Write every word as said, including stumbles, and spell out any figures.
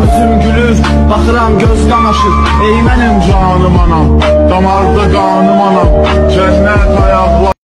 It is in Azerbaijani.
üzüm gülür, baxıram göz qamaşır. Ey mənim canım anam, damarda qanım anam.